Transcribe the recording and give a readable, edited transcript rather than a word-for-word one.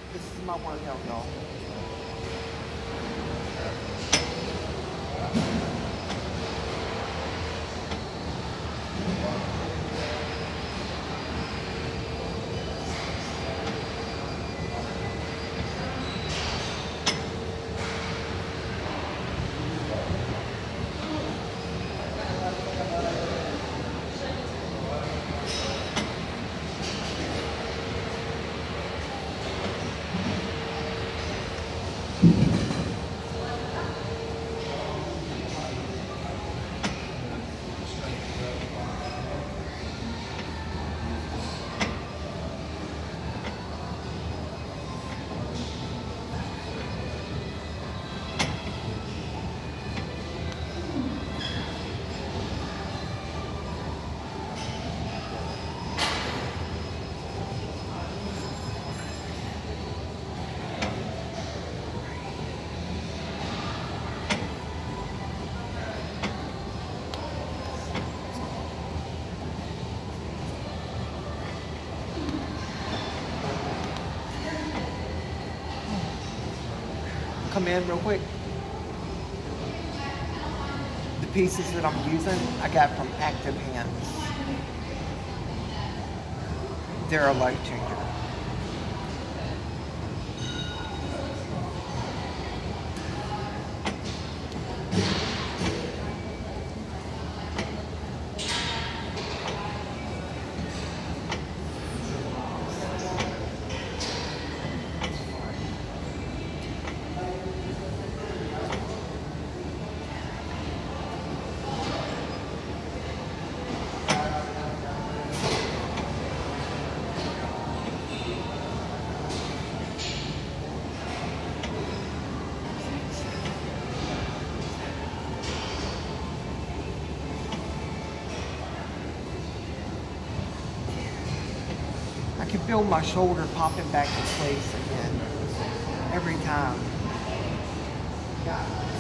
This is my workout, y'all. Come in real quick. The pieces that I'm using, I got from Active Hands. They're a life changer. I can feel my shoulder popping back in place again every time.